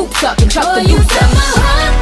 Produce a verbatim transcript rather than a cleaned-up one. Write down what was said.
coops up and chuck Oh, the you boots set up. my heart